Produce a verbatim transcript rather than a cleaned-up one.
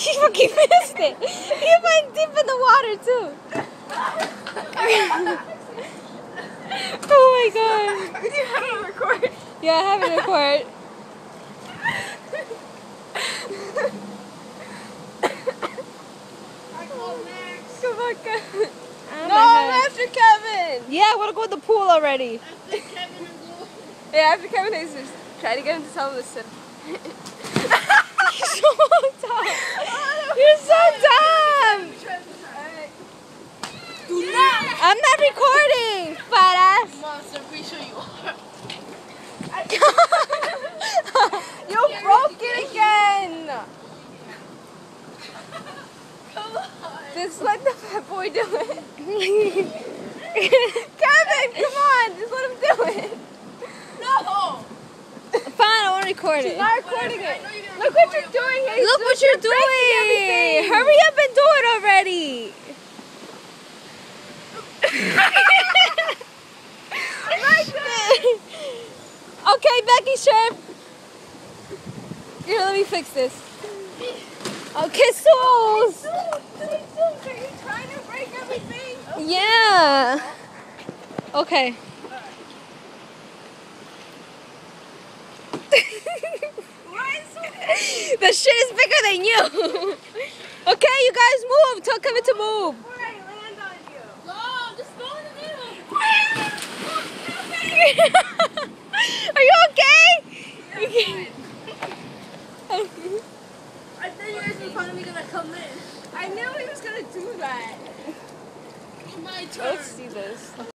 He fucking missed it. He went deep in the water too. Oh my god. You have it on record. Yeah, I have it record. Come on, Kevin. No, I'm after Kevin. Yeah, I want to go in the pool already. After Kevin and Blue. Yeah, after Kevin, I just try to get him to tell him to sit. You're so dumb. You're so dumb. Do not. I'm not recording, fat ass. Monster, pretty sure you are. You broke it again. Come on. Just let the fat boy do it. Kevin, come on. Just let him do it. No. Fine, I want to record it. Not recording it. Look what you're doing. Jesus. Look what you're, you're doing. Hurry up and do it already. Okay, Becky Sharp. Here, let me fix this. Oh, kissos. Are you trying to break everything? Yeah. Okay. The shit is bigger than you. Okay, you guys move. Tell Kevin to move. Before I land on you. No, just go in the middle. Are you okay? Yeah, I thought you guys were finally gonna come in. I knew he was gonna do that. My turn. Let's see this.